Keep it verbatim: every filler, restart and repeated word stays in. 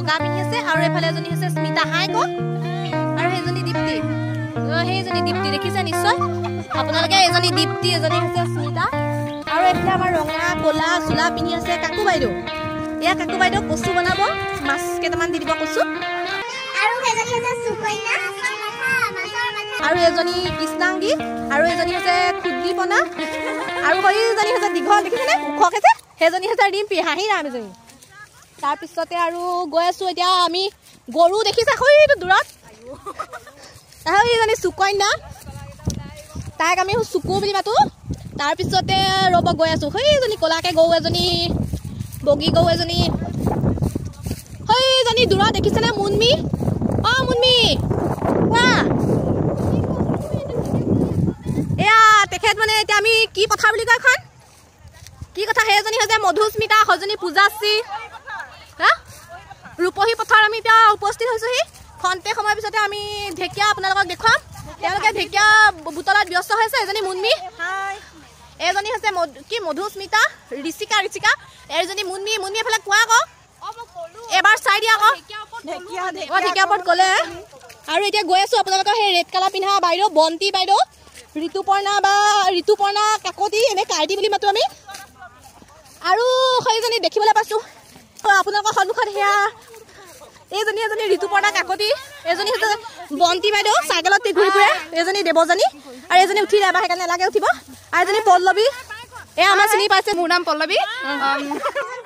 বগা পিন্ধি আছে আৰু এফালে এজনী আছে স্মিতা হাই ক আৰু সেইজনী দীপ্তি সেইজনী দীপ্তি দেখিছে নিশ্চয় আপোনালোকে এজনী দীপ্তি এজনী আছে স্মিতা আৰু এফালে আমাৰ ৰঙা কলা চুলা পিন্ধি আছে কাকু বাইদেউ এয়া কাকু বাইদেউ কচু বনাব মাছ কেইটামান দি দিব কচু আৰু সেইজনী আছে সুকন্যা আৰু এজনী কৃষ্ণাংগী আৰু এজনী আছে খুদ্দীপনা আৰু সেইজনী আছে দীঘল দেখিছেনে ওখ আছে সেইজনী আছে ৰিম্পি হাঁহি নাম এজনী তাৰপিছতে আৰু গৈ আছো এতিয়া আমি গৰু দেখিছা সৈটো দূৰত আৰু এইজনী সুকন্যা তাইক আমি চুকু বুলি মাতো তাৰপিছতে ৰ'ব গৈ আছো সেইজনী কলাকে গৰু এজনী বগী গৰু এজনী সেইজনী দূৰত দেখিছেনে মুনমি অ মুনমি কোৱা এয়া তেখেত মানে এতিয়া আমি কি কথা বুলি কয় এখন কি কথা সেইজনী হৈছে মধুস্মিতা সজনী পূজাশ্ৰী হা ৰূপহী পথাৰ আমি এতিয়া উপস্থিত হৈছোহি খন্তে সময়ৰ পিছতে আমি ঢেকীয়া আপোনালোকক দেখুৱাম তেওঁলোকে ঢেকীয়া বুটলাত ব্যস্ত হৈছে এজনী মুনমি এজনী হৈছে কি মধুস্মিতা ঋষিকা ঋষিকা এজনী মুনমি মুনমি এফালে কোৱা আকৌ এবাৰ চাই দিয়া আকৌ ঢেকীয়া ওপৰত গ'লে আৰু এতিয়া গৈ আছো আপোনালোকৰ সেই ৰেড কালাৰ পিন্ধা বাইদেউ বন্তি বাইদেউ ঋতুপৰ্ণা বা ঋতুপৰ্ণা কাকতি এনে কাৰ্টি বুলি মাতো আমি আৰু সেইজনী দেখিবলৈ পাইছো আপোনালোকৰ সন্মুখত সেয়া এইজনী এজনী ঋতুপৰ্ণা কাকতি এজনী হৈছে বন্তি বাইদেউ চাইকেলত ঘূৰি ফুৰে এজনী দেৱজনী আৰু এজনী উঠি এবাৰ সেইকাৰণে নালাগে উঠিব আৰু এজনী পল্লৱী এয়া আমাৰ চিনি পাইছে মোৰ নাম পল্লৱী